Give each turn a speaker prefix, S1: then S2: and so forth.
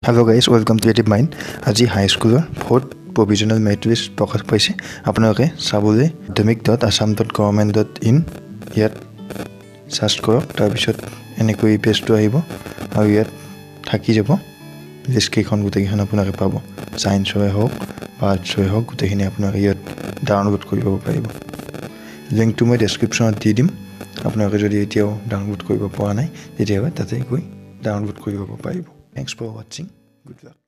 S1: Hello guys, welcome to Creative Mind. আজি হাই স্কুলৰ 4th provisional merit list প্ৰকাশ পাইছে। আপোনালোকে চাবলৈ academic.assam.government.in ইয়াত সাৰ্চ কৰক। তাৰ পিছত এনেকৈ পেজটো আহিব আৰু ইয়াত থাকি যাব লিষ্ট কেইখন গোটেইখন আপোনালোকে পাব। সায়েন্সৰে হওক বা আৰ্টছৰে হওক গোটেইখিনি আপোনালোকে ইয়াত ডাউনলোড কৰিব পাৰিব। লিংকটো মই ডেছক্ৰিপশ্যনত দি দিম। আপোনালোকে যদি এতিয়াও ডাউনলোড কৰিব পৰা নাই তেতিয়াহ'লে তাতে গৈ ডাউনলোড কৰিব পাৰিব। Thanks for watching. Good luck.